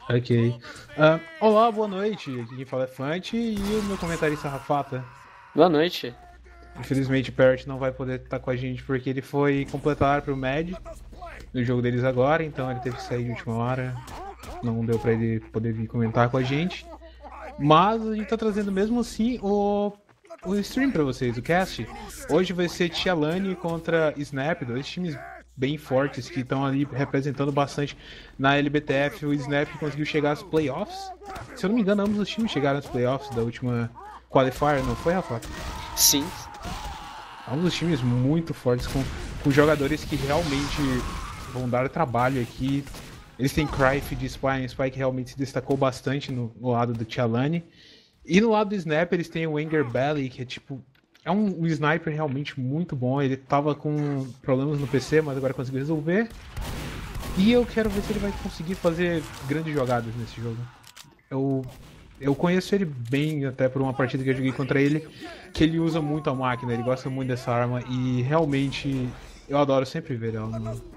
Ok. Olá, boa noite. Aqui quem fala é Fante e o meu comentarista Rafata. Boa noite. Infelizmente, o Parrot não vai poder estar com a gente porque ele foi completar para o Mad no jogo deles agora, então ele teve que sair de última hora. Não deu para ele poder vir comentar com a gente. Mas a gente tá trazendo mesmo assim o stream para vocês, o cast. Hoje vai ser Tialani contra Snap, dois times bem fortes que estão ali representando bastante na LBTF. O Snap conseguiu chegar às playoffs. Se eu não me engano, ambos os times chegaram às playoffs da última qualifier, não foi, Rafa? Sim, Ambos os times muito fortes, com jogadores que realmente vão dar trabalho aqui. Eles têm Cryf de Spy, um Spy que realmente se destacou bastante no lado do Tialani. E no lado do Snap eles têm o Anger Belly, que é tipo. É um sniper realmente muito bom. Ele tava com problemas no PC, mas agora conseguiu resolver. E eu quero ver se ele vai conseguir fazer grandes jogadas nesse jogo. Eu, eu conheço ele bem, até por uma partida que eu joguei contra ele, que ele usa muito a máquina, ele gosta muito dessa arma e realmente eu adoro sempre ver ela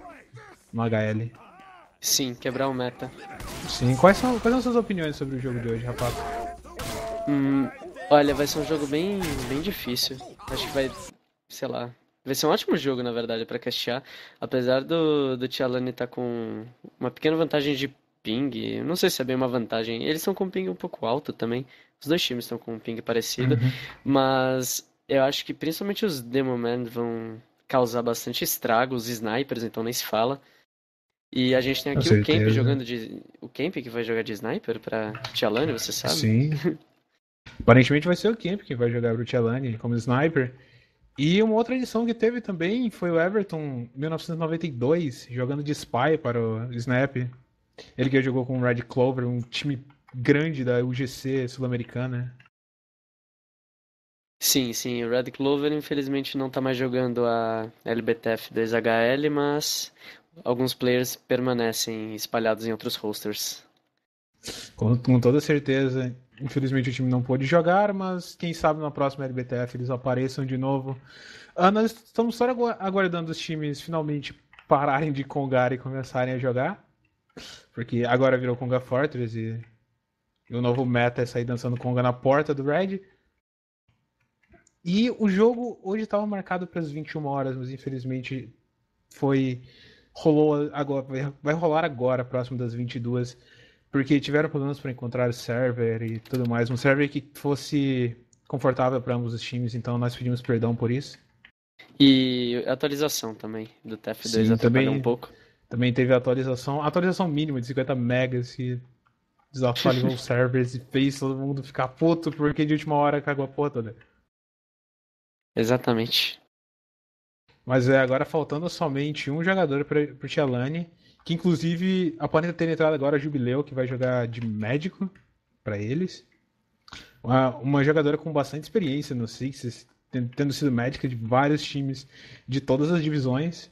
no HL. sim, quebrar o meta. Sim, quais são as suas opiniões sobre o jogo de hoje, rapaz? Hum, olha, vai ser um jogo bem difícil. Acho que vai, sei lá, vai ser um ótimo jogo, na verdade, pra castear. Apesar do Tialani estar com uma pequena vantagem de ping, eu não sei se é bem uma vantagem. Eles estão com um ping um pouco alto também. Os dois times estão com um ping parecido, Uhum. mas eu acho que principalmente os Demoman vão causar bastante estrago, os snipers, então nem se fala. E a gente tem Com aqui o Camp certeza. jogando de. O Camp que vai jogar de sniper pra Tialani, você sabe? Sim. Aparentemente vai ser o Kemp que vai jogar pro Tialani como sniper. E uma outra edição que teve também foi o Everton 1992, jogando de Spy para o Snap. Ele que jogou com o Red Clover, um time grande da UGC sul-americana. Sim, sim, o Red Clover infelizmente não tá mais jogando a LBTF 2HL, mas alguns players permanecem espalhados em outros rosters. Com toda certeza. Infelizmente o time não pôde jogar, mas quem sabe na próxima LBTF eles apareçam de novo. Nós estamos só aguardando os times finalmente pararem de congar e começarem a jogar. Porque agora virou Conga Fortress e o novo meta é sair dançando Conga na porta do Red. E o jogo hoje estava marcado para as 21 horas, mas infelizmente foi. Rolou agora, vai rolar agora, próximo das 22, porque tiveram problemas para encontrar o server e tudo mais. Um server que fosse confortável para ambos os times, então nós pedimos perdão por isso. E a atualização também do TF2 Sim, atrapalhou um também, pouco. também teve a atualização mínima de 50 megas que desatualizou os servers e fez todo mundo ficar puto porque de última hora cagou a porra toda. Exatamente. Mas agora faltando somente um jogador para o Tialani, que inclusive aparenta ter entrado agora Jubileu, que vai jogar de médico para eles. Uma jogadora com bastante experiência no Sixes, tendo sido médica de vários times de todas as divisões.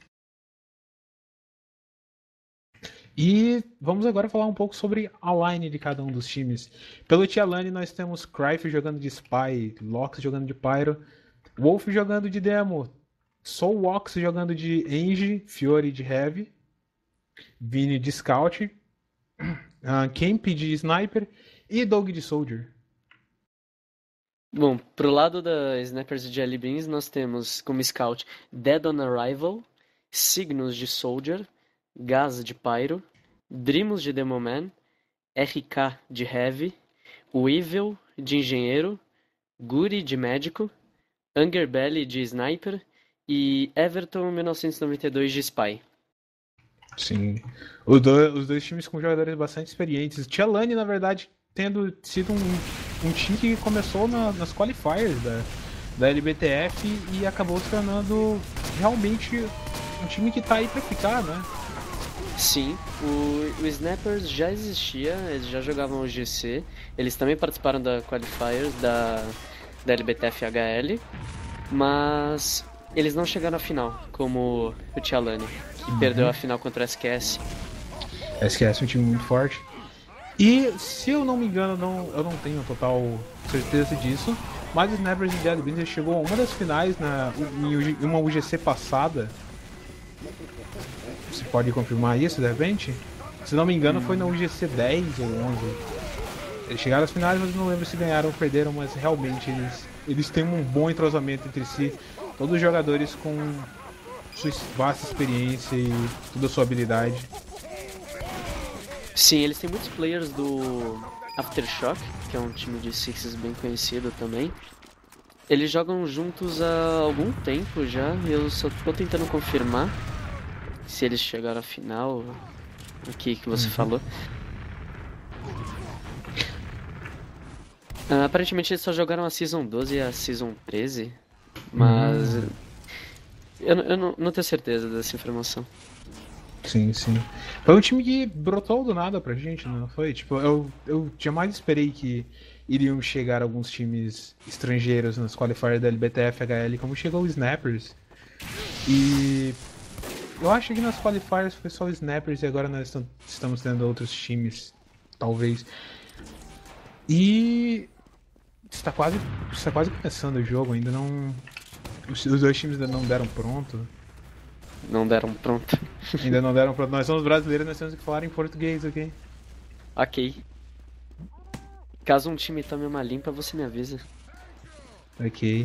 E vamos agora falar um pouco sobre a line de cada um dos times. Pelo Tialani nós temos Cryf jogando de Spy, Lox jogando de Pyro, Wolf jogando de Demo, Soulwox jogando de Engie, Fiore de Heavy, Vini de Scout, Kemp de Sniper e Doug de Soldier. Bom, pro lado da Snipers de Jelly Beans, nós temos como scout Dead on Arrival, Signos de Soldier, Gaz de Pyro, Dreamos de Demoman, RK de Heavy, Weevil de Engenheiro, Guri de Médico, Angerbelly de Sniper e Everton 1992 de Spy. Sim. Os dois times com jogadores bastante experientes. Tialani, na verdade, tendo sido um time que começou nas qualifiers da LBTF e acabou se tornando realmente um time que tá aí pra ficar, né? Sim, o Snappers já existia, eles já jogavam o GC, eles também participaram da Qualifiers da LBTF HL, mas eles não chegaram à final, como o Tialani, que perdeu a final contra o SQS. SQS é um time muito forte. E, se eu não me engano, eu não tenho total certeza disso, mas o Snappers de Jelly Beans chegou a uma das finais em uma UGC passada. Você pode confirmar isso, de repente? Se não me engano, foi na UGC 10 ou 11. Eles chegaram às finais, mas não lembro se ganharam ou perderam, mas realmente eles têm um bom entrosamento entre si. Todos os jogadores com sua vasta experiência e toda a sua habilidade. Sim, eles têm muitos players do Aftershock, que é um time de Sixes bem conhecido também. Eles jogam juntos há algum tempo já, eu só tô tentando confirmar se eles chegaram à final, o que você falou. Aparentemente eles só jogaram a Season 12 e a Season 13, mas eu não tenho certeza dessa informação. Sim, sim. Foi um time que brotou do nada pra gente, não foi? Tipo, eu jamais esperei que iriam chegar alguns times estrangeiros nos qualifiers da LBTF HL, como chegou o Snappers. E eu acho que nas qualifiers foi só o Snappers e agora nós estamos tendo outros times, talvez. E está quase começando o jogo, ainda não. Os dois times ainda não deram pronto. Não deram pronto. Ainda não deram pronto. Nós somos brasileiros, nós temos que falar em português, ok? Ok. Caso um time tome uma limpa, você me avisa. Ok.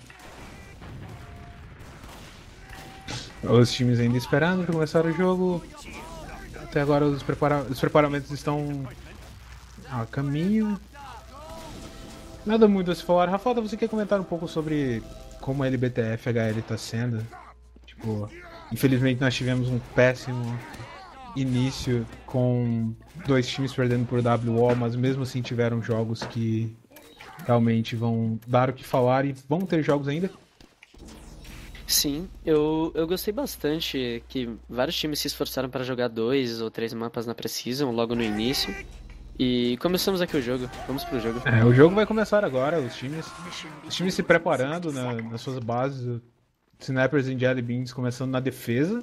Os times ainda esperando para começar o jogo. Até agora os preparamentos estão a caminho. Nada muito a se falar. Rafael, você quer comentar um pouco sobre como a LBTF HL está sendo? Tipo, infelizmente nós tivemos um péssimo início com dois times perdendo por WO, mas mesmo assim tiveram jogos que realmente vão dar o que falar e vão ter jogos ainda. Sim, eu gostei bastante que vários times se esforçaram para jogar 2 ou 3 mapas na Precision logo no início. E começamos aqui o jogo, vamos pro jogo. O jogo vai começar agora, os times se preparando nas suas bases, Snappers e Jelly Beans começando na defesa.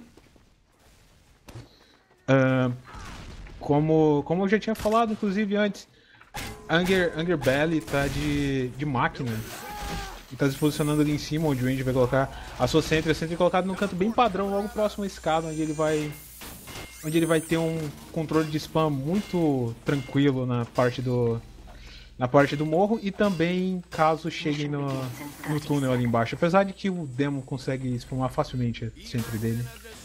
Como eu já tinha falado, inclusive, antes, Anger Belly tá de máquina. E tá se posicionando ali em cima, onde o Andy vai colocar a sua Sentry. A Sentry colocada num canto bem padrão, logo próximo à escada, onde ele vai ter um controle de spam muito tranquilo na parte do morro e também caso cheguem no túnel ali embaixo. Apesar de que o Demo consegue spamar facilmente a Sentry dele.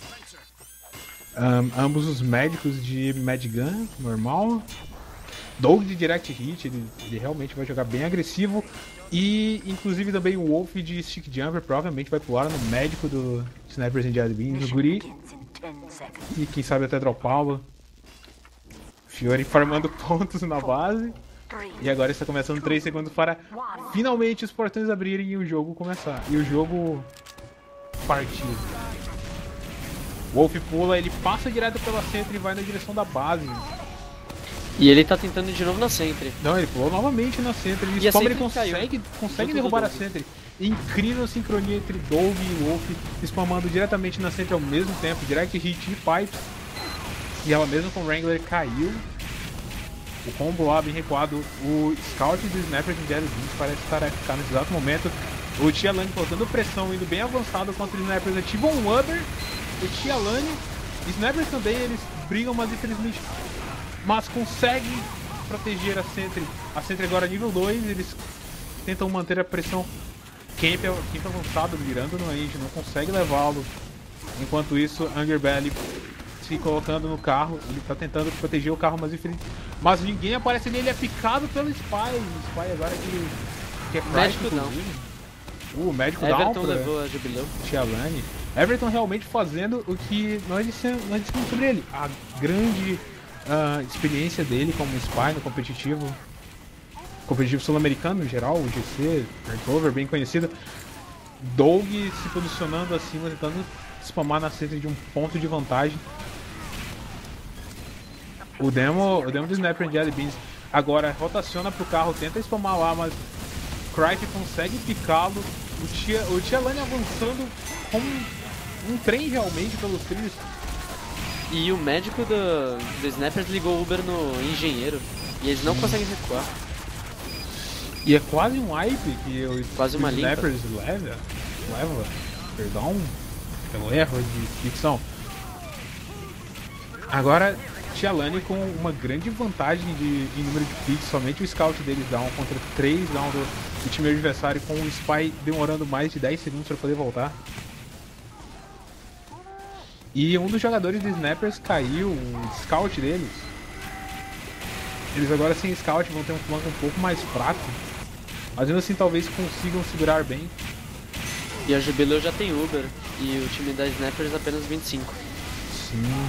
Ambos os médicos de Madgun, normal. Doug de Direct Hit, ele realmente vai jogar bem agressivo. E inclusive também o Wolf de Stick Jumper provavelmente vai pular no médico do Snappers and Jelly Beans, no Guri. E quem sabe até dropá-lo. Fiore farmando pontos na base. E agora está começando 3 segundos para finalmente os portões abrirem e o jogo começar. E o jogo partir. Wolf pula, ele passa direto pela Sentry e vai na direção da base. E ele tá tentando de novo na Sentry. Não, ele pulou novamente na Sentry. E como ele consegue derrubar a Sentry. Incrível sincronia entre Doug e Wolf, spamando diretamente na Sentry ao mesmo tempo. Direct Hit e Pipes. E ela mesmo com o Wrangler caiu. O combo lá bem recuado. O Scout do Snapper de Jelly Beans parece estar a ficar nesse exato momento. O Tialani colocando pressão, indo bem avançado contra os Snappers. Ativa um Uber. O Tialani. Snappers também, eles brigam, mas infelizmente... Mas conseguem proteger a Sentry. A Sentry agora nível 2, eles tentam manter a pressão. Camp avançado, mirando no Ange, não consegue levá-lo. Enquanto isso, Anger Belly se colocando no carro. Ele tá tentando proteger o carro, mas ninguém aparece nele, é picado pelo Spy. O Spy agora que é prático. Médico não. O médico Everton levou a Jubileu. Tialani. Everton realmente fazendo o que nós dissemos sobre ele. A grande experiência dele como Spy no competitivo sul-americano em geral, o GC, Hardcover, bem conhecido. Doug se posicionando acima, tentando spamar na Sentry de um ponto de vantagem. O demo do Snapper and Jelly Beans agora rotaciona pro carro, tenta spamar lá, mas Crike consegue picá-lo. O Tialani avançando como um trem realmente pelos trilhos. E o médico do Snappers ligou o Uber no engenheiro e eles não conseguem recuar. E é quase um wipe que quase uma Snappers leva, perdão pelo erro de dicção. Agora Tialani com uma grande vantagem de número de picks, somente o scout deles down contra 3 down do time adversário, com o Spy demorando mais de 10 segundos para poder voltar. E um dos jogadores de Snappers caiu, o scout deles. Eles agora sem scout vão ter um flanco um pouco mais fraco, mas ainda assim talvez consigam segurar bem. E a Jubileu já tem Uber, e o time da Snappers apenas 25. Sim.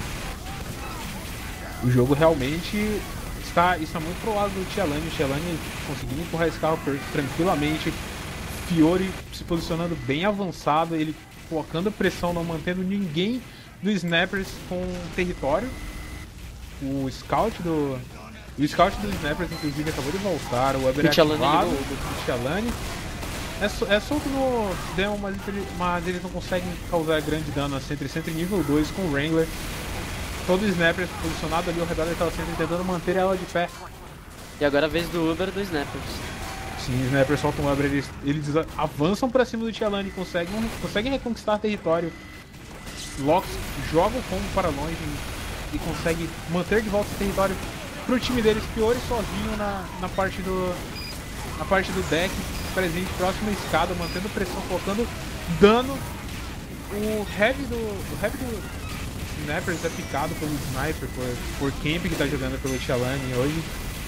O jogo realmente está muito pro lado do Tialani. O Tialani conseguindo empurrar esse carro tranquilamente. Fiore se posicionando bem avançado, ele colocando pressão, não mantendo ninguém do Snappers com território. O scout do Snappers, inclusive, acabou de voltar. O Weber é ativado. O Tialani é solto no Demon, mas eles não conseguem causar grande dano. A Sentry nível 2 com o Wrangler. Todo o Snapper posicionado ali ao redor daquela Sentry, tentando manter ela de pé. E agora a vez do Uber do Snappers. Sim, o Snapper solta um Uber, eles avançam pra cima do Tialani, conseguem reconquistar território. Lox joga o combo para longe e consegue manter de volta o território pro time deles. Fiore sozinho na parte do deck, presente próximo à escada, mantendo pressão, colocando dano. O heavy do Snappers é picado pelo Sniper, por Camp, que tá jogando pelo Tialani hoje.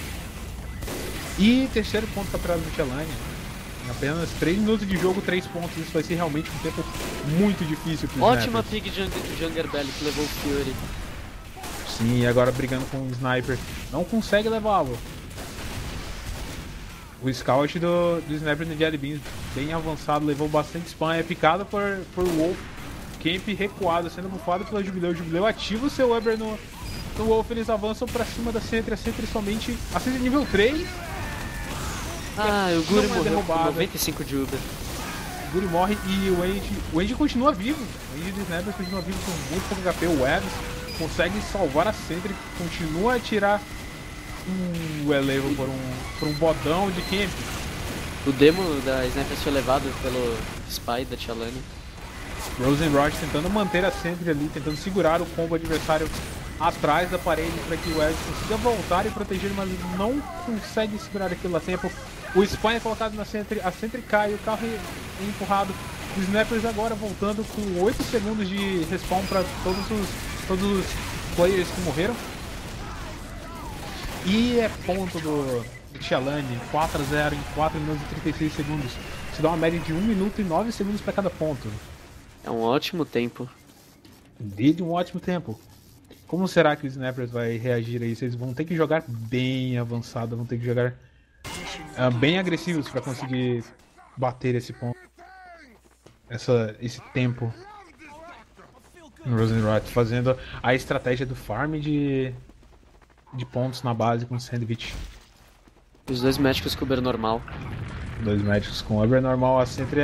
E terceiro ponto capturado do Tialani. Em apenas 3 minutos de jogo, 3 pontos. Isso vai ser realmente um tempo muito difícil pro Ótima Snappers. pick Junger Belly que levou o Fury. Sim, e agora brigando com o Sniper. Não consegue levá-lo. O scout do Sniper no Jelly Beans, bem avançado, levou bastante spam. É picado por Wolf. Camp recuado, sendo bufado pela Jubileu. O Jubileu ativa o seu Weber no Wolf. Eles avançam pra cima da Sentry. A Sentry somente. A Sentry nível 3. O Guri morreu com derrubado. 95 de Uber. O Guri morre e o Andy continua vivo. O Andy do Sniper continua vivo com muito pouco HP. O Webbs consegue salvar a Sentry. Continua a tirar o Elevo por um bodão de Camp. O demo da Sniper foi levado pelo Spy da Tialani. Rosenrod tentando manter a Sentry ali, tentando segurar o combo adversário atrás da parede para que o Webbs consiga voltar e proteger, mas não consegue segurar aquilo a tempo. O Spy é colocado na Sentry, a Sentry cai, o carro é empurrado. Os Snappers agora voltando com 8 segundos de respawn para todos os players que morreram. E é ponto do Tialani, 4-0 em 4 minutos e 36 segundos. Isso dá uma média de 1 minuto e 9 segundos para cada ponto. É um ótimo tempo. Desde um ótimo tempo. Como será que o Snappers vai reagir a isso? Eles vão ter que jogar bem avançado, vão ter que jogar bem agressivos para conseguir bater esse ponto. Esse tempo. No Rosenrod, fazendo a estratégia do farm de pontos na base com o Sandwich. Os dois médicos com Uber normal. 2 médicos com Uber normal. A Sentry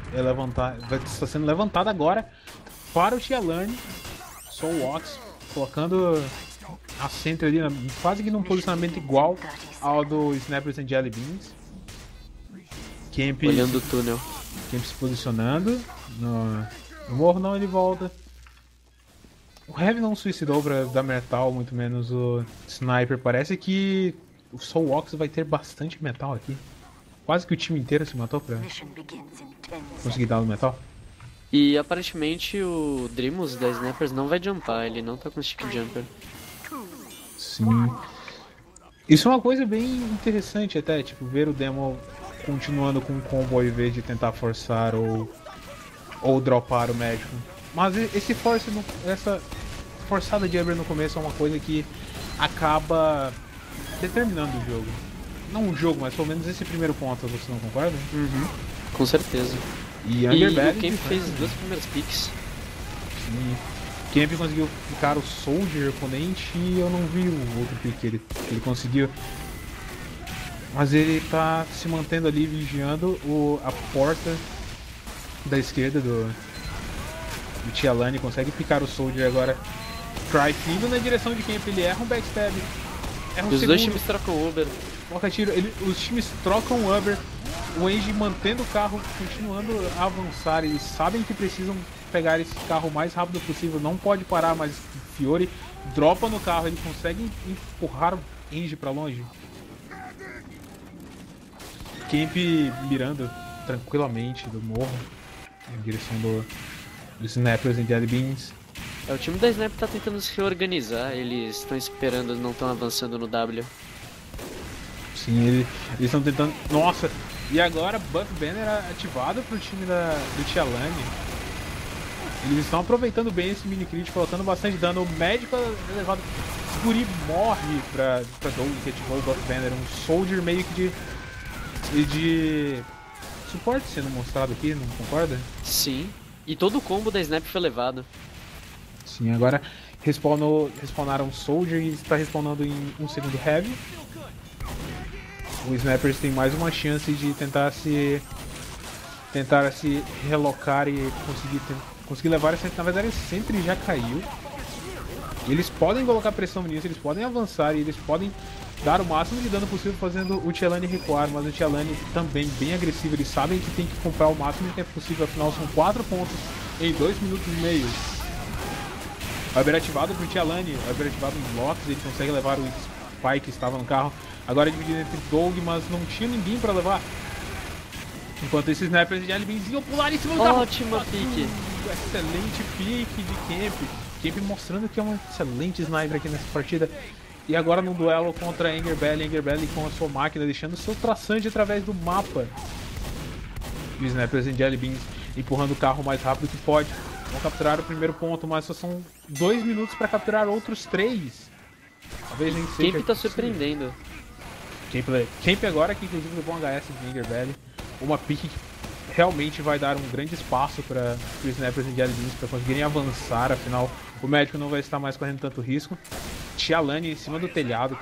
está sendo levantada agora para o Tialani. Só o Ox colocando a Sentry ali quase que num posicionamento igual ao do Snappers and Jelly Beans. Camp Olhando o túnel. Camp se posicionando. No morro não, ele volta. O Heavy não suicidou para dar metal, muito menos o Sniper. Parece que o Soul Ox vai ter bastante metal aqui. Quase que o time inteiro se matou pra conseguir dar no metal. E aparentemente o Dreamos da Snappers não vai jumpar, ele não tá com stick jumper. Sim. Isso é uma coisa bem interessante até, tipo, ver o demo continuando com o combo ao invés de tentar forçar ou dropar o médico. Mas essa forçada de Uber no começo é uma coisa que acaba determinando o jogo. Não o jogo, mas pelo menos esse primeiro ponto, você não concorda? Uhum, com certeza. E o Camp fez 2 primeiras picks. Sim. Camp conseguiu ficar o Soldier oponente e eu não vi o outro pick que ele conseguiu. Mas ele tá se mantendo ali, vigiando a porta da esquerda do Tialani. Consegue picar o Soldier agora. Cry indo na direção de Camp, ele erra um backstab. Os dois times trocam Uber. Coloca tiro, os times trocam o Uber. O Angie mantendo o carro, continuando a avançar. Eles sabem que precisam pegar esse carro o mais rápido possível. Não pode parar, mas Fiore dropa no carro, ele consegue empurrar o Angie pra longe. Camp mirando tranquilamente do morro em direção do Snappers e Jelly Beans. O time da Snap tá tentando se reorganizar, eles estão esperando, não estão avançando no W. Sim, eles estão tentando... Nossa! E agora Buff Banner ativado pro time do Tialani. Eles estão aproveitando bem esse mini crit, colocando bastante dano. O médico elevado. Guri morre pra Doug, que ativou o Buff Banner. Um Soldier meio que de suporte sendo mostrado aqui, não concorda? Sim, e todo o combo da Snap foi levado. Sim, agora respawnaram Soldier e está respawnando em 1 segundo Heavy. O Snappers tem mais uma chance de tentar se relocar e conseguir levar esse. Na verdade, esse Sentry já caiu. E eles podem colocar pressão nisso, eles podem avançar e eles podem dar o máximo de dano possível fazendo o Tialani recuar, mas o Tialani também bem agressivo, eles sabem que tem que comprar o máximo de tempo possível, afinal são 4 pontos em 2 minutos e meio. Weber ativado pro Tialani, Weber ativado em blocos, ele consegue levar o Spike que estava no carro, agora é dividido entre Doug, mas não tinha ninguém para levar. Enquanto esses Snappers de Jelly Beans iam pular em cima do carro. Ótima pique! Excelente pique de Camp. Camp mostrando que é um excelente sniper aqui nessa partida. E agora no duelo contra Anger Belly com a sua máquina, deixando o seu traçante através do mapa. E os Snappers em Jelly Beans empurrando o carro o mais rápido que pode. Vão capturar o primeiro ponto, mas só são 2 minutos para capturar outros 3. Talvez nem seja. Camp tá surpreendendo. Camp agora que inclusive levou um HS de Anger Belly. Uma pique que realmente vai dar um grande espaço para os Snappers e Jelly Beans para conseguirem avançar, afinal o médico não vai estar mais correndo tanto risco. Tialani em cima do telhado,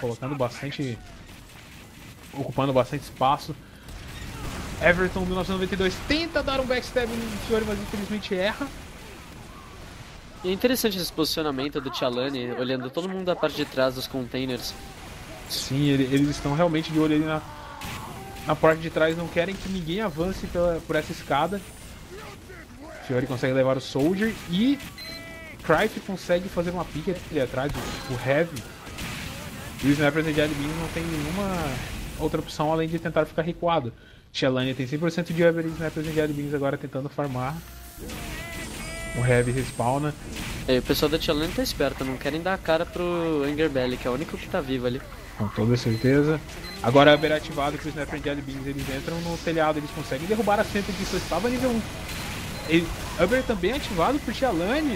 ocupando bastante espaço. Everton 1992 tenta dar um backstab no Fiore, mas infelizmente erra. E é interessante esse posicionamento do Tialani, olhando todo mundo da parte de trás dos containers. Sim, eles estão realmente de olho ali na parte de trás, não querem que ninguém avance por essa escada. Fiore consegue levar o Soldier e Cryf consegue fazer uma pique ali atrás, o Heavy. E o Snappers e Jelly Beans não tem nenhuma outra opção além de tentar ficar recuado. Tialani tem 100% de Weber e Snappers e Jelly Beans agora tentando farmar. O Heavy respawna. O pessoal da Tialani tá esperto, não querem dar a cara pro Anger Belly, que é o único que tá vivo ali. Com toda certeza. Agora Weber ativado com o Snapper e Jelly Beans, eles entram no telhado, eles conseguem derrubar a Sentry que só estava nível 1. Weber também ativado por Tialani.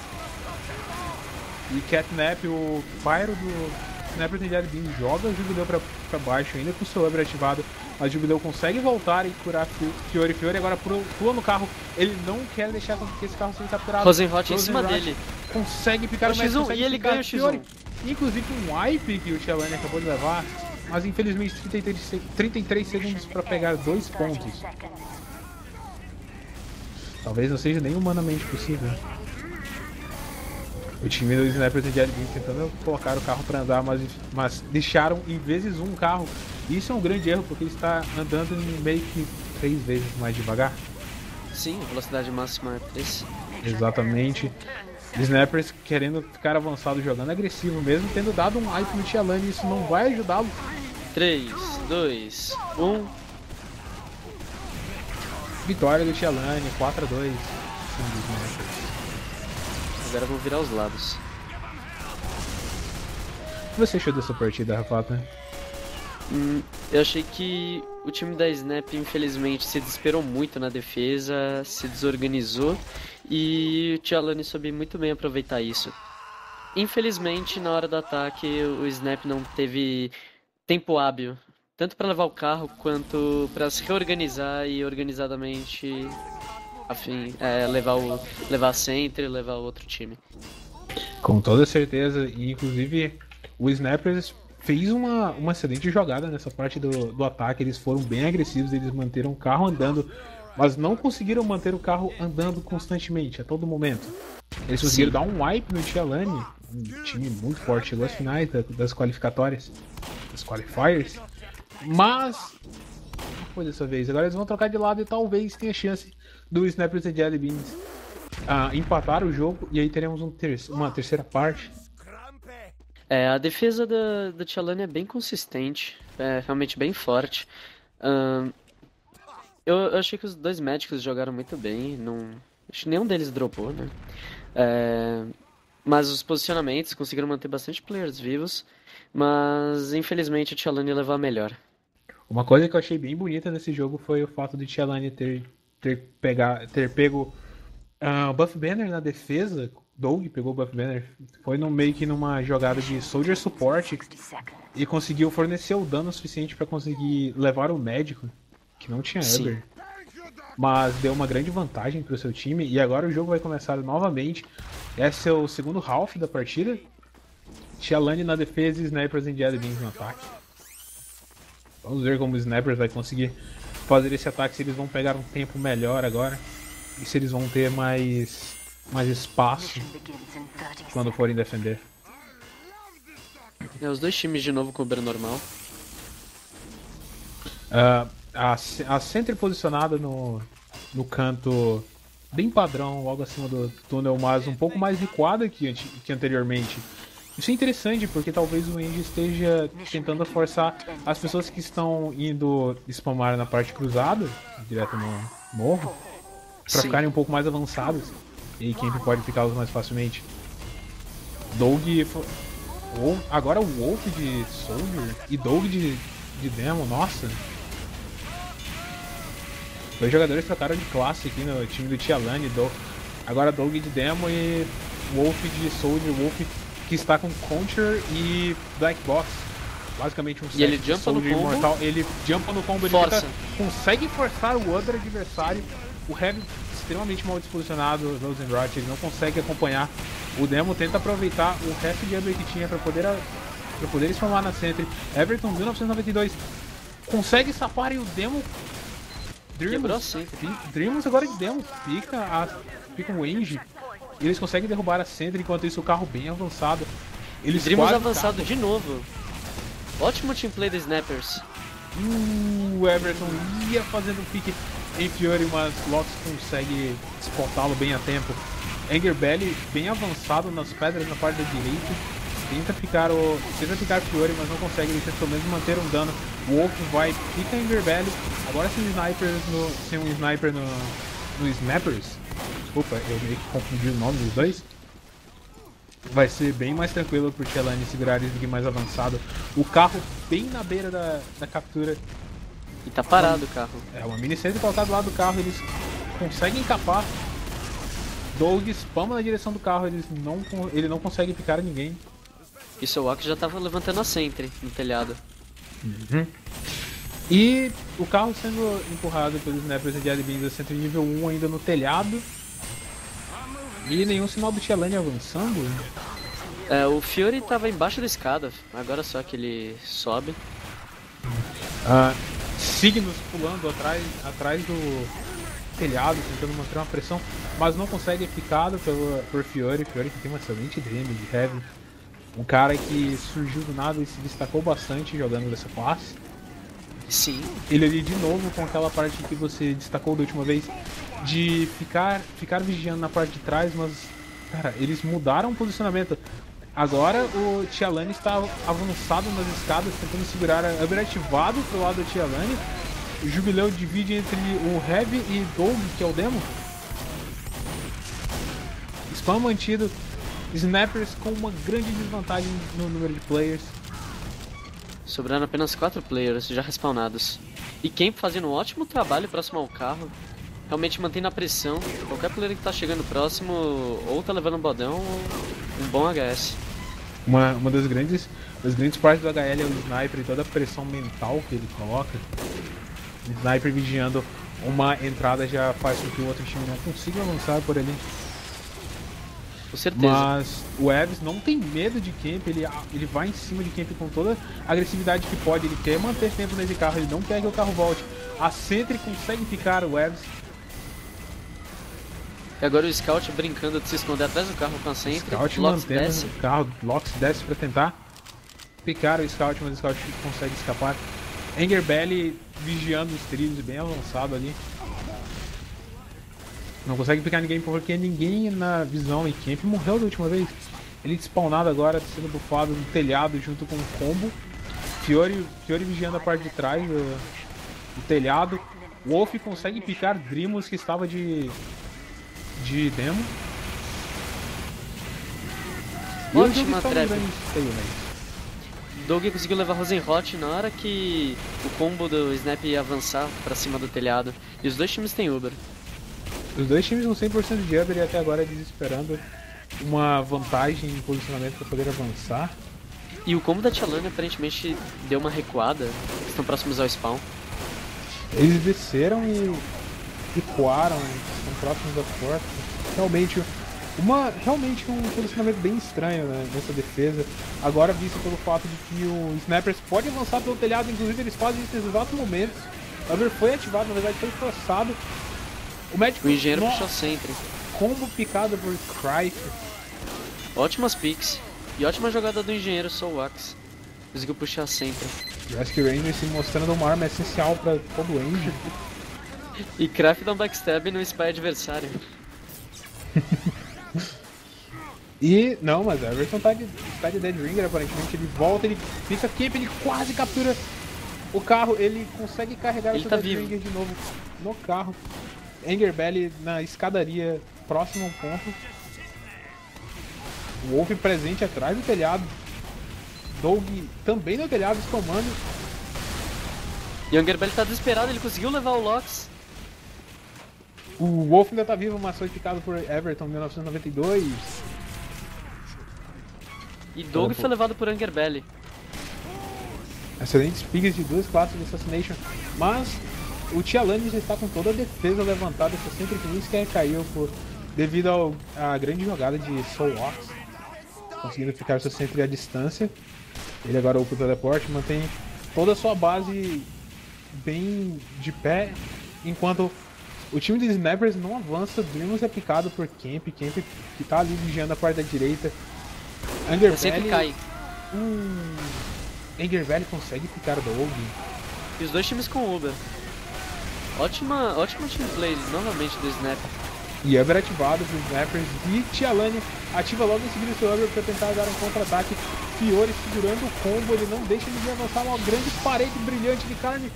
E Catnap, o Pyro do Snapper e Jelly Beans, joga o Jubileu pra baixo ainda com o seu Weber ativado. Mas o Jubileu consegue voltar e curar Fiore. Fiore agora pula no carro. Ele não quer deixar que esse carro seja capturado. Rosenrot em cima dele. Consegue picar o X1 e ele ganha o X1. Inclusive um wipe que o Tialani acabou de levar. Mas infelizmente 33 segundos para pegar 2 pontos. Talvez não seja nem humanamente possível. O time do Snappers e Jelly Beans tentando colocar o carro para andar, mas deixaram em vezes um carro. Isso é um grande erro, porque ele está andando em meio que 3 vezes mais devagar. Sim, a velocidade máxima é 3. Exatamente. Snappers querendo ficar avançado, jogando agressivo, mesmo tendo dado um hype no Tialani, isso não vai ajudá-lo. 3, 2, 1. Vitória do Tialani, 4-2. Agora vou virar os lados. O que você achou dessa partida, Rafa? Eu achei que o time da Snap infelizmente se desesperou muito na defesa, se desorganizou e o Tialani soube muito bem aproveitar isso. Infelizmente, na hora do ataque, o Snap não teve tempo hábil, tanto para levar o carro quanto para se reorganizar e organizadamente levar a Sentry, levar o outro time. Com toda certeza, e inclusive o Snappers fez uma excelente jogada nessa parte do ataque. Eles foram bem agressivos, eles manteram o carro andando, mas não conseguiram manter o carro andando constantemente, a todo momento. Eles conseguiram dar um wipe no Tialani, um time muito forte, chegou às finais das qualificatórias, das qualifiers, mas não foi dessa vez. Agora eles vão trocar de lado e talvez tenha chance do Snappers e Jelly Beans empatar o jogo, e aí teremos uma terceira parte A defesa da Tialane é bem consistente, é realmente bem forte. Ahn, eu achei que os dois médicos jogaram muito bem, não, acho que nenhum deles dropou, né? É, mas os posicionamentos conseguiram manter bastante players vivos, mas infelizmente a Tialane levou a melhor. Uma coisa que eu achei bem bonita nesse jogo foi o fato de Tialani ter pego o Buff Banner na defesa. Doug pegou o Buff Banner. Foi no, meio que numa jogada de Soldier Support e conseguiu fornecer o dano suficiente para conseguir levar o médico, que não tinha Sim. Uber. Mas deu uma grande vantagem para o seu time. E agora o jogo vai começar novamente. Esse é o segundo half da partida. Tialani na defesa e Snipers em Jelly Beans no ataque. Vamos ver como o Snipers vai conseguir fazer esse ataque, se eles vão pegar um tempo melhor agora. E se eles vão ter mais espaço quando forem defender. Os dois times de novo com o normal. A Sentry posicionada no canto bem padrão, logo acima do túnel, mas um pouco mais recuada que anteriormente. Isso é interessante porque talvez o Andy esteja tentando forçar as pessoas que estão indo spamar na parte cruzada, direto no morro, para ficarem um pouco mais avançados. E quem pode picá-los mais facilmente. Doug. Agora o Wolf de Soldier e Doug de Demo, nossa. Dois jogadores trocaram de classe aqui no time do Tialani. Agora Doug de Demo e Wolf de Soldier. Wolf que está com Concher e Black Box. Basicamente um set ele jumpa no combo, imortal. Ele jumpa no combo, ele consegue forçar o outro adversário. O Heavy extremamente mal disposicionado, Rosenrot, ele não consegue acompanhar. O Demo tenta aproveitar o resto de Uber que tinha para poder spamar na Sentry. Everton 1992 consegue safar e o Demo Dreamos agora de Demo fica um Range. Eles conseguem derrubar a Sentry, enquanto isso o carro bem avançado. Dreamos avançado de novo. Ótimo teamplay do Snappers. O Everton ia fazendo um pique em Fury, mas Lox consegue spotá-lo bem a tempo. Anger Belly bem avançado nas pedras na parte da direita. Tenta ficar Fury, mas não consegue. Ele tenta pelo menos manter um dano. O Wolf vai, fica Anger Belly. Agora sem um sniper no Snappers. Desculpa, eu meio que confundi o nome dos dois. Vai ser bem mais tranquilo pro Tialani segurar ele mais avançado. O carro bem na beira da captura. E tá parado o carro. Uma mini Sentry colocada do lado do carro, eles conseguem capar. Doug spama na direção do carro, ele não consegue picar ninguém. E seu Wak já tava levantando a Sentry no telhado. E o carro sendo empurrado pelos Snappers e Jelly Beans, a Sentry nível 1 ainda no telhado. E nenhum sinal do Tialani avançando. O Fury tava embaixo da escada, agora só que ele sobe. Signos pulando atrás do telhado, tentando manter uma pressão, mas não consegue, é picado por Fury. Fury que tem uma excelente damage de Heavy. Um cara que surgiu do nada e se destacou bastante jogando dessa classe. Sim. Ele ali de novo com aquela parte que você destacou da última vez, de ficar vigiando na parte de trás, mas, cara, eles mudaram o posicionamento. Agora o Tialani está avançado nas escadas, tentando segurar a Uber ativado pro lado do Tialani. O Jubileu divide entre o Heavy e Doug, que é o Demo. Spam mantido. Snappers com uma grande desvantagem no número de players. Sobrando apenas 4 players já respawnados. E Camp fazendo um ótimo trabalho próximo ao carro. Realmente mantendo a pressão. Qualquer player que tá chegando próximo ou tá levando um bodão ou um bom HS. Uma das grandes partes do HL é o Sniper e toda a pressão mental que ele coloca. O Sniper vigiando uma entrada já faz com que o outro time não consiga avançar por ali. Com certeza. Mas o Eves não tem medo de Camp, ele vai em cima de Camp com toda a agressividade que pode. Ele quer manter tempo nesse carro, ele não quer que o carro volte. A Sentry consegue picar o Eves. E agora o Scout brincando de se esconder atrás do carro com a Sentry. Scout mantendo o carro, Lox desce pra tentar picar o Scout, mas o Scout consegue escapar. Anger Belly vigiando os trilhos, bem avançado ali. Não consegue picar ninguém porque ninguém na visão em Camp morreu da última vez. Ele despawnado agora, sendo bufado no telhado junto com o combo. Fiore vigiando a parte de trás do telhado. Wolf consegue picar Dreamos, que estava de demo. E os Ótima trap. né? Doug conseguiu levar Rosenrot na hora que o combo do Snap ia avançar pra cima do telhado. E os dois times têm Uber. Os dois times com 100% de Uber e até agora desesperando uma vantagem em posicionamento para poder avançar. E o combo da Chalane aparentemente deu uma recuada. Estão próximos ao spawn. Eles desceram e recuaram, estão próximos da porta. Realmente um posicionamento bem estranho, né, nessa defesa. Agora visto pelo fato de que o Snappers pode avançar pelo telhado, inclusive eles fazem isso nesses exatos momentos. O Uber foi ativado, na verdade foi forçado. O engenheiro puxou sempre. Combo picado por Cryf. Ótimas picks. E ótima jogada do engenheiro Soulwax. Conseguiu puxar sempre. Jurassic Ranger se mostrando uma arma essencial para todo engine. E Craft dá um backstab no spy adversário. E não, mas o Everton tá de Dead Ringer, aparentemente. Ele volta, ele fica camp, ele quase captura o carro, ele consegue carregar o seu Dead Ringer de novo no carro. Anger Belly na escadaria próximo ao ponto. O Wolf presente atrás do telhado. Doug também no telhado, spamando. E o Anger Belly tá desesperado, ele conseguiu levar o Lox. O Wolf ainda tá vivo, mas foi picado por Everton em 1992. E Doug foi levado por Anger Belly. Excelentes picks de duas classes de Assassination. Mas o Tialani já está com toda a defesa levantada. Essa sempre que nem sequer caiu devido à grande jogada de Soulwax. Conseguindo ficar seu sempre à distância. Ele agora upa o teleporte, mantém toda a sua base bem de pé. Enquanto o time de Snappers não avança, Dreamos é picado por Camp que tá ali vigiando a parte da direita. Anger sempre cai. Anger Belly consegue picar Doug. E os dois times com Uber. Ótima team play novamente do Snap. E Uber ativado pro Snappers e Tialani ativa logo em seguida o seu Uber para tentar dar um contra-ataque. Fiore segurando o combo, ele não deixa ninguém avançar, uma grande parede brilhante de carne.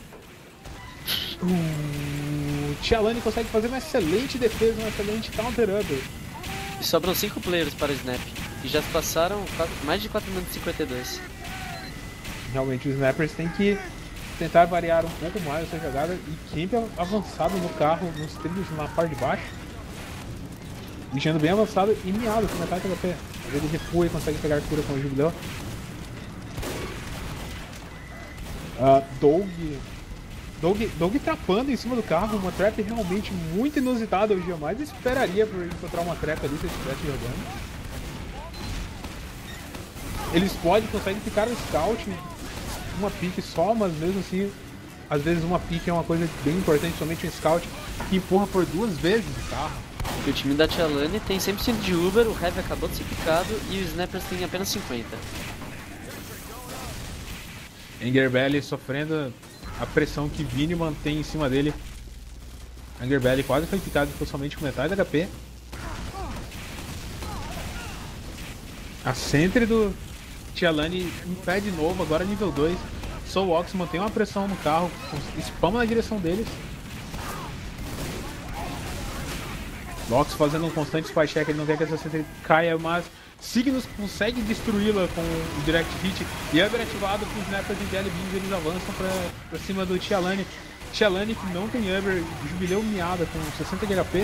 Tialani consegue fazer uma excelente defesa, um excelente counter-Uber. E sobram 5 players para o Snap. E já se passaram mais de 4 minutos e 52. Realmente os Snappers têm que tentar variar um pouco mais essa jogada. E Camp avançado no carro, nos trilhos na parte de baixo. Deixando bem avançado e miado com metade do HP. Ele recua e consegue pegar cura com o Jubileu. Doug trapando em cima do carro, uma trap realmente muito inusitada. Eu jamais esperaria por encontrar uma trap ali se ele estivesse jogando. Eles conseguem ficar no scout, uma pique só, mas mesmo assim, às vezes uma pique é uma coisa bem importante, somente um scout que empurra por 2 vezes o carro. E o time da Chalane tem 100% de Uber, o Heavy acabou de ser picado e os Snappers têm apenas 50%. Anger Belly sofrendo a pressão que Vini mantém em cima dele. Anger Belly quase foi picado somente com metade da HP. A Sentry do Tialani impede de novo, agora nível 2. Soulwax mantém uma pressão no carro, spama na direção deles. Lox fazendo um constante spy check, ele não quer que essa Sentry caia, mas Cygnus consegue destruí-la com o Direct Hit. E Uber ativado com os Snappers de Jelly Beans, eles avançam pra cima do Tialani. Tialani que não tem Uber, Jubileu miada com 60 de HP.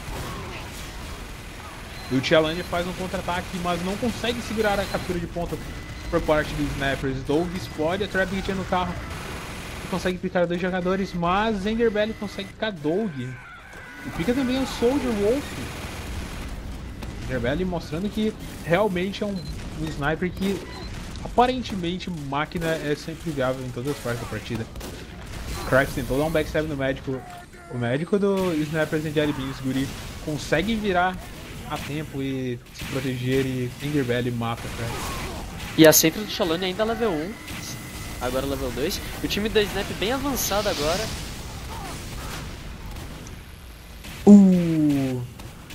E o Tialani faz um contra-ataque, mas não consegue segurar a captura de ponta por parte dos Snappers. Doug explode a Trap Hit no carro e consegue picar 2 jogadores, mas Anger Belly consegue picar Doug. E fica também o Soldier Wolf. Anger Belly mostrando que realmente é um sniper que aparentemente máquina é sempre viável em todas as partes da partida. Cryf tentou dar um backstab no médico. O médico do Snappers em Jelly Beans, Guri, consegue virar a tempo e se proteger e Anger Belly mata, cara. E a Sentry do Chalane ainda level 1, agora level 2. O time da Snap bem avançado agora.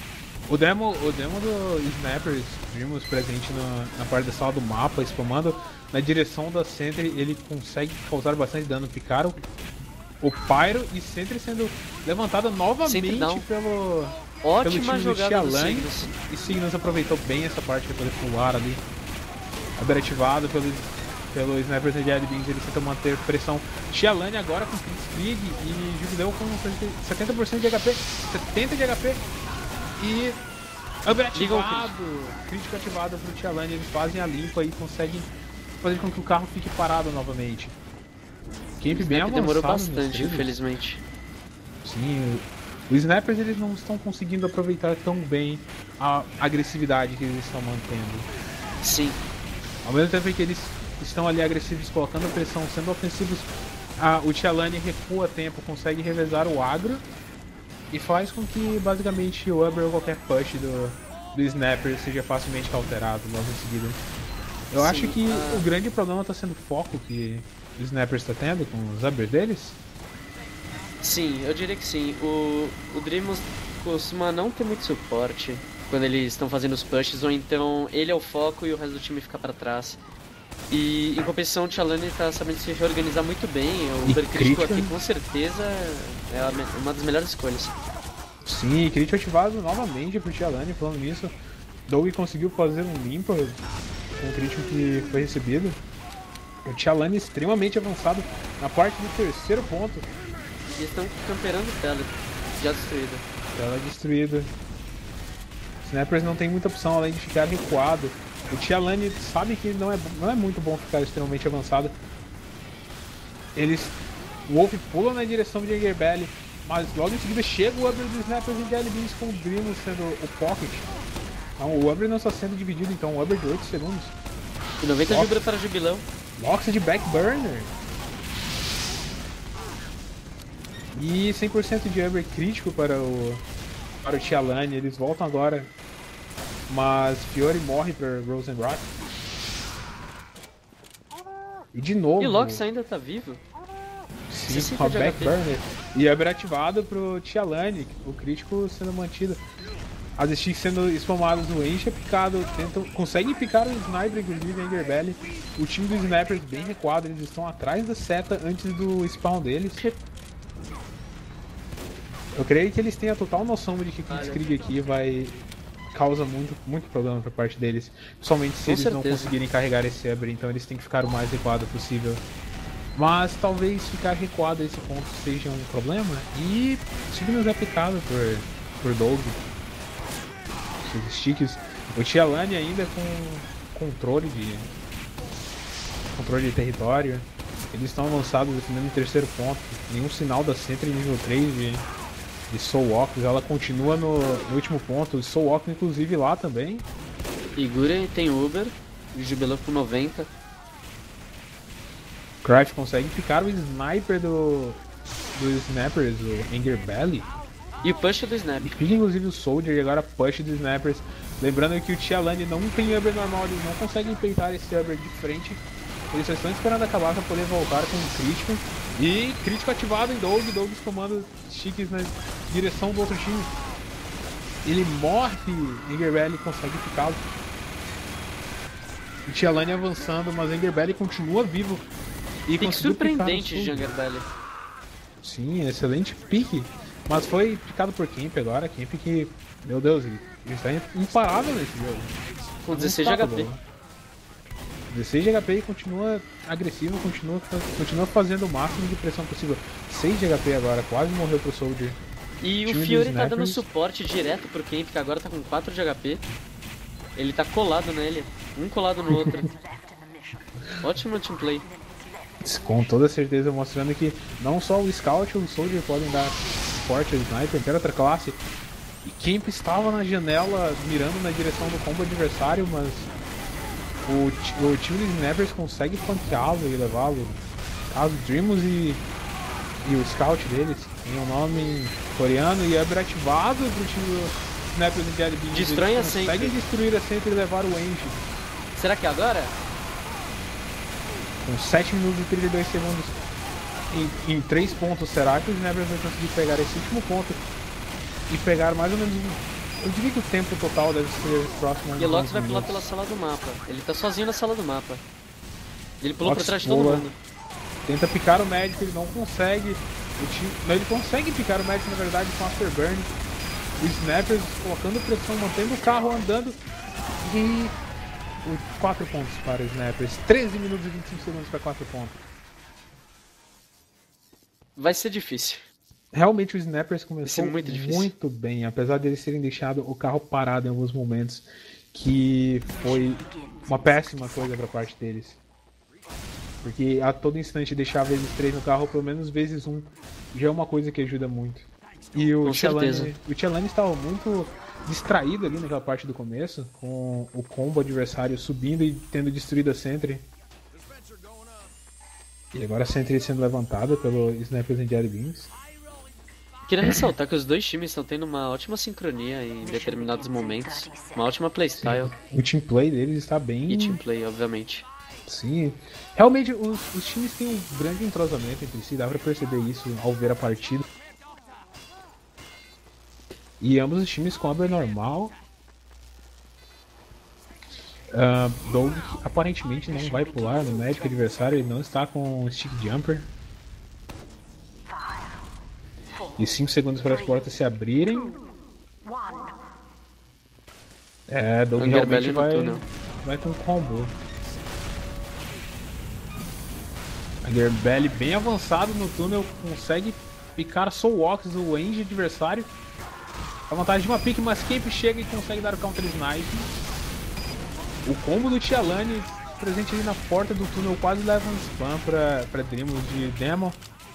O demo do Snappers, vimos presente na parte da sala do mapa, spamando na direção da Sentry, ele consegue causar bastante dano, picar o Pyro e Sentry sendo levantada novamente pelo Ótima time jogada do do Xialan. Cygnus. E Cygnus aproveitou bem essa parte para poder pular ali. Ativado pelo Snappers de Jelly Beans, ele tenta manter pressão. Xialan agora com Krieg e Jubileu com 70% de HP, 70% de HP. E Uber ativado, crítico ativado pro Xialan, eles fazem a limpa e conseguem fazer com que o carro fique parado novamente. Camp bem avançado. Demorou bastante, infelizmente. Sim, os Snappers eles não estão conseguindo aproveitar tão bem a agressividade que eles estão mantendo. Sim. Ao mesmo tempo que eles estão ali agressivos, colocando pressão, sendo ofensivos, o Xialan recua a tempo, consegue revezar o agro e faz com que basicamente o Uber ou qualquer push do Snapper seja facilmente alterado logo em seguida. Eu acho que o grande problema está sendo o foco que o Snapper está tendo com os Ubers deles. Sim, eu diria que sim. O Dreamos costuma não ter muito suporte quando eles estão fazendo os pushes, ou então ele é o foco e o resto do time fica para trás. E em compensação, o Chalane tá sabendo se reorganizar muito bem. O Uber Crítico aqui com certeza é uma das melhores escolhas. Sim, crítico ativado novamente pro Chalane. Falando nisso, Doug conseguiu fazer um limpa com o crítico que foi recebido. O Chalane extremamente avançado na parte do terceiro ponto. E estão camperando tela, já destruída. Tela destruída. Snappers não tem muita opção além de ficar recuado. O Xialan sabe que não é muito bom ficar extremamente avançado. O Wolf pula na direção de Engerbelly, mas logo em seguida chega o Uber dos Snappers e Jelly Beans com o Dream sendo o Pocket. Então, o Uber não está sendo dividido, então o Uber de 8 segundos. E 90 Jubra para Jubilão. Lox de backburner. E 100% de Uber crítico para o Xialan. Eles voltam agora. Mas Fiore morre para Rosenrock. E de novo. E Lox ainda tá vivo? Sim, com a backburner. E Uber ativado pro Xialan, o crítico sendo mantido. As sticks sendo spamadas no Enche é picado, conseguem picar o Sniper, inclusive, Engerbelly. O time dos Snipers bem recuado, eles estão atrás da seta antes do spawn deles. Eu creio que eles têm a total noção de que Krieg aqui causa muito problema pra parte deles. Principalmente se eles não conseguirem carregar esse Uber, então eles têm que ficar o mais recuado possível. Mas talvez ficar recuado a esse ponto seja um problema. E Cygnus é picado por Doug. Seus sticks. O Xialan ainda com controle de território. Eles estão avançados defendendo o terceiro ponto. Nenhum sinal da Sentry nível 3 de Soul Walkers. Ela continua no último ponto. Soul Walker inclusive lá também. Igure tem Uber. Jubilão com 90. Craft consegue picar o Sniper do Snappers, o Engerbelly. E o push do Snap. Pica inclusive o Soldier e agora push dos Snappers. Lembrando que o Xialan não tem Uber normal, eles não conseguem peitar esse Uber de frente. Eles só estão esperando acabar para poder voltar com o crítico. E crítico ativado em Doug comanda sticks na direção do outro time. Ele morre, Engerbelly consegue picá-lo. O Xialan avançando, mas Engerbelly continua vivo. E pique surpreendente de Engerbelly. Sim, excelente pique. Mas foi picado por Camp agora. Camp que, meu Deus, ele está imparável nesse jogo. Com 16 de HP. 16 de HP e continua agressivo, continua fazendo o máximo de pressão possível. 6 de HP agora, quase morreu pro Soldier. E o Fiore tá dando suporte direto pro Camp, que agora tá com 4 de HP. Ele tá colado nele, um colado no outro. Ótimo teamplay. Com toda certeza, mostrando que não só o Scout ou o Soldier podem dar suporte ao Sniper, qualquer outra classe. E Camp estava na janela mirando na direção do combo adversário, mas o time dos Snappers consegue flanqueá-lo e levá-lo. Caso Dreamos e o Scout deles tem um nome em coreano e é ativado pro time do Snappers e Jelly Beans. Destrói a Sentry. Conseguem destruir a Sentry e levar o Engie. Será que é agora? Com 7 minutos e 32 segundos em 3 pontos, será que os Snappers vão conseguir pegar esse último ponto e pegar mais ou menos Eu diria que o tempo total deve ser próximo a E o Lox 11 vai pular minutos. pela sala do mapa. Ele tá sozinho na sala do mapa. Ele pulou Lox pra trás de todo pula. mundo. Tenta picar o médico, ele não consegue. Não, ele consegue picar o médico, na verdade, com Afterburn. O Snappers colocando pressão, mantendo o carro andando. E 4 pontos para o Snappers. 13 minutos e 25 segundos para 4 pontos. Vai ser difícil. Realmente o Snappers começou muito difícil. muito bem, apesar de eles terem deixado o carro parado em alguns momentos, que foi uma péssima coisa para parte deles. Porque a todo instante deixar vezes 3 no carro, pelo menos vezes 1, já é uma coisa que ajuda muito. E o Chelane estava muito distraído ali naquela parte do começo, com o combo adversário subindo e tendo destruído a Sentry. E agora a Sentry sendo levantada pelo Snappers and Jelly Beans. Queria ressaltar que os dois times estão tendo uma ótima sincronia em determinados momentos. Uma ótima playstyle. O team play deles está bem... E team play, obviamente. Sim, realmente os times têm um grande entrosamento entre si, dá pra perceber isso ao ver a partida. E ambos os times com Uber normal. Doug aparentemente não vai pular no médico adversário, ele não está com o Stick Jumper. E 5 segundos para as portas se abrirem. Doug realmente vai com combo. Underbelly bem avançado no túnel, consegue picar Soul Walks o range adversário. A vantagem de uma pick, mas Camp chega e consegue dar o counter snipe. O combo do Tialani presente ali na porta do túnel quase leva um spam para Dreamos de Demo.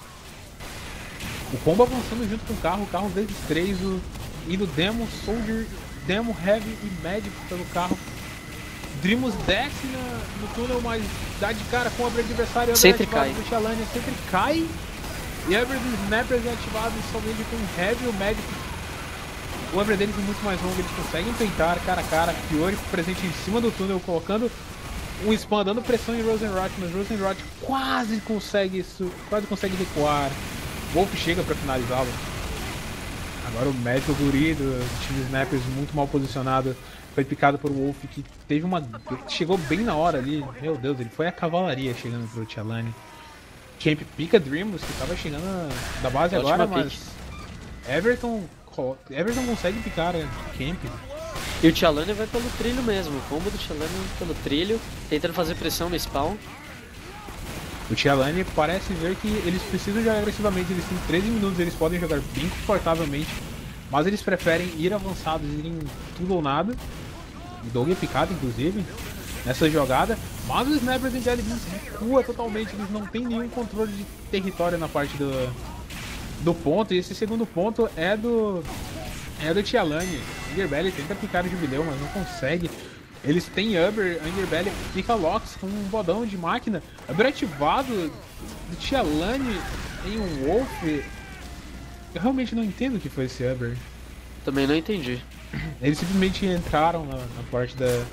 O combo avançando junto com o carro vezes 3, indo Demo, Soldier, Demo, Heavy e Magic pelo carro. Dreamos desce no túnel, mas dá de cara com o adversário. Sempre cai. O Tialani sempre cai. E Ever do Snappers é ativado somente com o Heavy e o Magic. O Ever deles é muito mais longo, eles conseguem peitar cara a cara. Fiori presente em cima do túnel, colocando um spam, dando pressão em Rosenrot, mas Rosenrot quase consegue recuar. Wolf chega para finalizá-lo. Agora o Magic Guri do time Snappers muito mal posicionado. Foi picado por Wolf, que teve chegou bem na hora ali. Meu Deus, ele foi a cavalaria chegando pro Tialani. Camp pica Dreamos, que tava chegando da base agora, mas Everton consegue picar Camp. E o Tialani vai pelo trilho mesmo. O combo do Tialani pelo trilho, tentando fazer pressão no spawn. O Tialani parece ver que eles precisam jogar agressivamente. Eles têm 13 minutos, eles podem jogar bem confortavelmente, mas eles preferem ir avançados, irem tudo ou nada. O Doug é picado, inclusive, nessa jogada. Mas os Snappers em Jelly Beans recua totalmente. Eles não têm nenhum controle de território na parte do ponto. E esse segundo ponto é do Tialani. Underbelly tenta picar o Jubileu, mas não consegue. Eles têm Uber, Underbelly pica Lox com um bodão de máquina. Uber ativado do Tialani em um Wolf. Eu realmente não entendo o que foi esse Uber. Também não entendi. Eles simplesmente entraram na parte da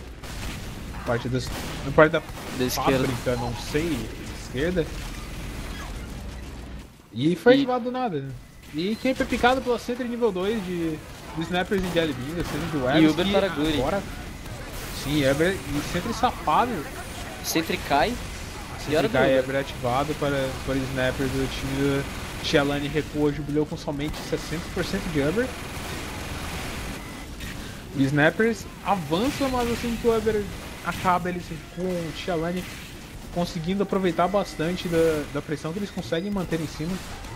esquerda, fábrica, não sei, esquerda. E foi ativado do nada. E quem foi picado pela Sentry nível 2 do Snappers em Jelly Beans, sendo do Webs. E Uber para Guri. Agora, sim, Uber e Sentry safado. Sentry cai. Sentry cai, Uber ativado para Snappers do time do Tialani recua, Jubileu com somente 60% de Uber. O Snappers avança, mas assim que o Uber acaba, eles com o Tialani conseguindo aproveitar bastante da pressão que eles conseguem manter em cima.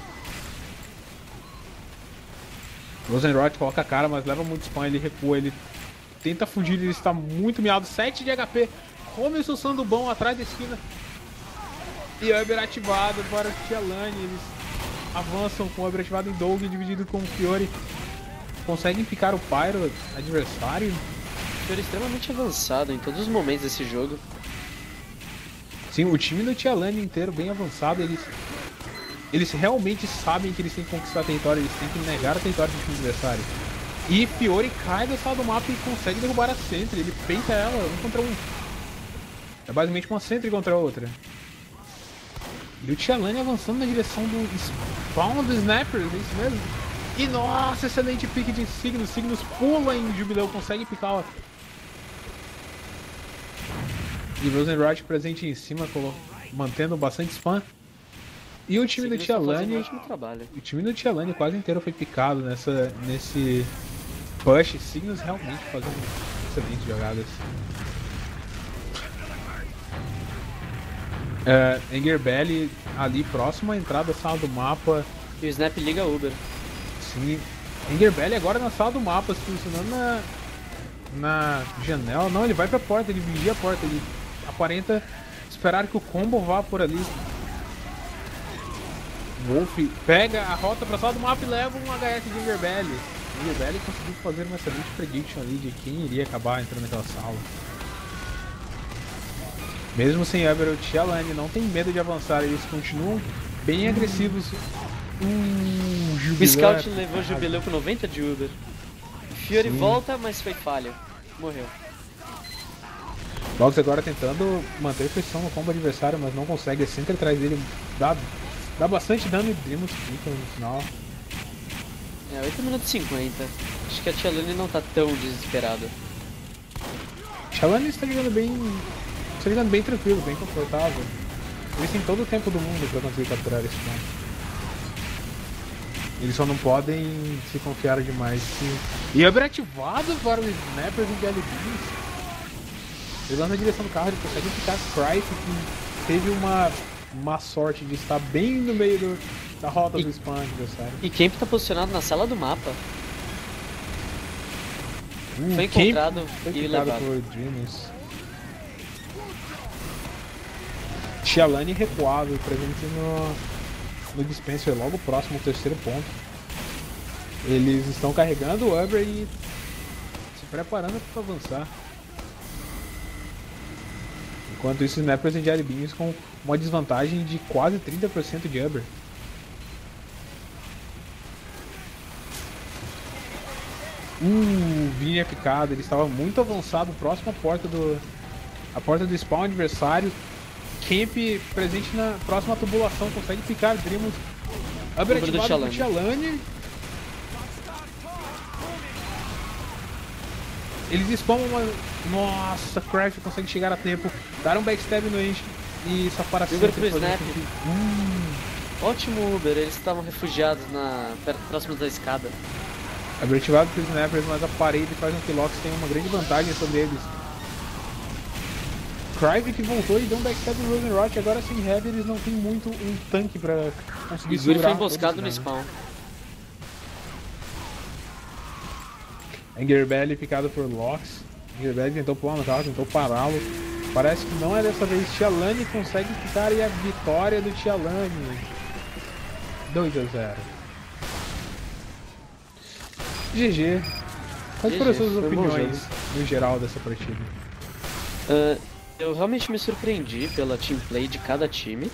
Rosenrot coloca a cara, mas leva muito spam, ele recua, ele tenta fugir, ele está muito miado, 7 de HP, come o Sandu bom atrás da esquina. E Uber ativado para o Tialani, eles avançam com o Uber ativado em Doug, dividido com o Fiori. Conseguem picar o Pyro adversário. Fiori extremamente avançado em todos os momentos desse jogo. Sim, o time do Tialani inteiro bem avançado, eles realmente sabem que eles têm que conquistar território, eles têm que negar o território do time adversário. E Fiori cai do lado do mapa e consegue derrubar a Sentry, ele peita ela 1 contra 1. É basicamente uma Sentry contra a outra. E o Tialani avançando na direção do spawn dos Snappers, é isso mesmo? E nossa, excelente pique de Cygnus. Cygnus pula em Jubileu, consegue picar. E Rosenrod presente em cima, mantendo bastante spam. E o time do Cygnus tá fazendo um Tialani. ótimo trabalho. O time do Tialani quase inteiro foi picado nesse push. Cygnus realmente fazendo excelentes jogadas. Engerbelly ali próximo à entrada da sala do mapa. E o Snap liga Uber. Sim. Engerbelly agora na sala do mapa, se posicionando na janela. Não, ele vai pra porta, ele vigia a porta, ele aparenta esperar que o combo vá por ali. Wolf pega a rota pra sala do mapa e leva um HS de Engerbelly. Engerbelly conseguiu fazer uma excelente prediction ali de quem iria acabar entrando naquela sala. Mesmo sem Uber, o Tialani não tem medo de avançar, eles continuam bem agressivos. O Scout levou o Jubileu com 90 de Uber. Fury Sim. volta, mas foi falha. Morreu. Logs agora tentando manter pressão no combo adversário, mas não consegue. Sempre atrás dele dá bastante dano e Dreamos fica no final. 8 minutos e 50. Acho que a Tialani não tá tão desesperada. Tialani está jogando bem tranquilo, bem confortável. Eles têm todo o tempo do mundo para conseguir capturar esse ponto. Eles só não podem se confiar demais. E Uber ativado para o Snappers e Jelly Beans. Ele lá na direção do carro, ele consegue ficar Cryf, que teve uma sorte de estar bem no meio da rota do spam adversário. E Kemp tá posicionado na sala do mapa. Foi encontrado e levado por Dreamers. Tialani recuado, presente no dispenser, logo próximo ao terceiro ponto. Eles estão carregando o Uber e se preparando para avançar. Enquanto isso, Snappers e Jelly Beans com uma desvantagem de quase 30% de Uber. Vinha picado, ele estava muito avançado, próximo à porta do spawn adversário. Kemp presente na próxima tubulação, consegue picar Dreamos. Uber ativado do Tialani. Eles spamam uma... Nossa, Craft consegue chegar a tempo, dar um backstab no Enche e safar a Uber pro Snap. Ótimo Uber, eles estavam refugiados próximos da escada. Uber ativado pro Snappers, mas a parede faz com que Lox tenha uma grande vantagem sobre eles. Crive que voltou e deu um backstab no Rosenrot, agora sem heavy eles não tem muito um tanque pra conseguir segurar. Ele foi emboscado no spawn. Engerbelly picado por Lox. Engerbelly tentou pular no carro, tentou pará-lo. Parece que não é dessa vez. Tialani consegue ficar e a vitória do Tialani. 2-0. GG. Quais foram as suas opiniões no geral dessa partida? Eu realmente me surpreendi pela team play de cada time.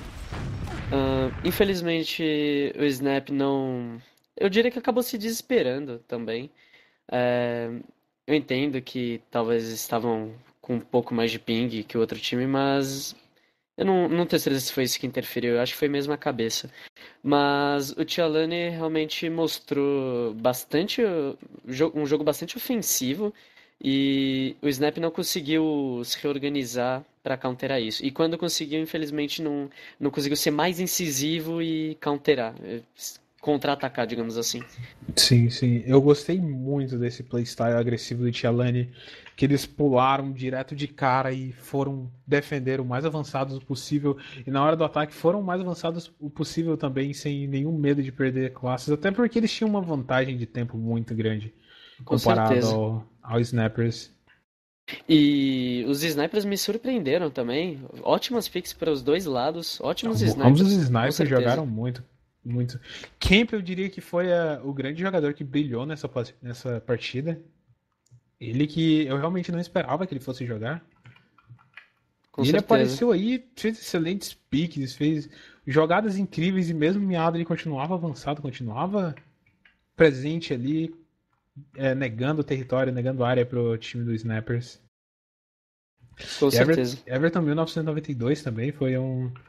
Infelizmente o Snap não... Eu diria que acabou se desesperando também. Eu entendo que talvez estavam com um pouco mais de ping que o outro time, mas eu não tenho certeza se foi isso que interferiu. Eu acho que foi mesmo a cabeça. Mas o Tialani realmente mostrou um jogo bastante ofensivo. E o Snap não conseguiu se reorganizar para counterar isso. E quando conseguiu, infelizmente, não conseguiu ser mais incisivo e counterar. Contra-atacar, digamos assim. Sim, sim. Eu gostei muito desse playstyle agressivo do Tialani, que eles pularam direto de cara e foram defender o mais avançados possível. E na hora do ataque foram o mais avançados o possível também, sem nenhum medo de perder classes. Até porque eles tinham uma vantagem de tempo muito grande comparado ao Snappers. E os Snipers me surpreenderam também. Ótimas picks para os dois lados. Ótimos Snipers. Ambos os Snipers jogaram muito. Muito. Kemp, eu diria que foi o grande jogador que brilhou nessa partida. Ele que eu realmente não esperava que ele fosse jogar. Com e certeza. Ele apareceu aí, fez excelentes piques, fez jogadas incríveis e mesmo miado ele continuava avançado, continuava presente ali, negando o território, negando área pro time do Snappers. Com certeza. Everton 1992 também foi um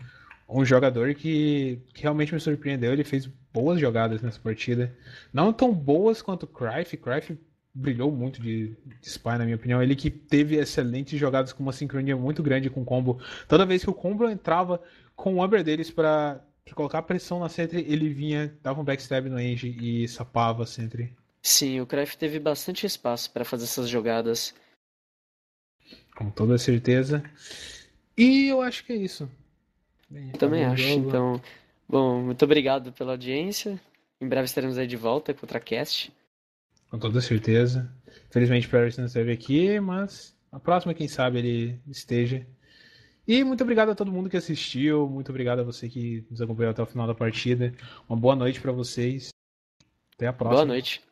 um jogador que realmente me surpreendeu. Ele fez boas jogadas nessa partida. Não tão boas quanto o Cruyff. Cruyff brilhou muito de Spy, na minha opinião. Ele que teve excelentes jogadas com uma sincronia muito grande com o combo. Toda vez que o combo entrava com o Umber deles pra colocar pressão na Sentry, ele vinha, dava um backstab no Ange e sapava a Sentry. Sim, o Cruyff teve bastante espaço para fazer essas jogadas. Com toda certeza. E eu acho que é isso. Bem, Também acabou o acho. jogo. Então, bom, muito obrigado pela audiência. Em breve estaremos aí de volta com o Ultracast. Com toda certeza. Felizmente o Paris não esteve aqui, mas a próxima, quem sabe, ele esteja. E muito obrigado a todo mundo que assistiu. Muito obrigado a você que nos acompanhou até o final da partida. Uma boa noite para vocês. Até a Boa próxima. noite.